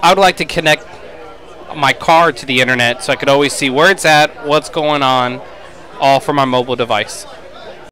I would like to connect my car to the internet so I could always see where it's at, what's going on, all from my mobile device.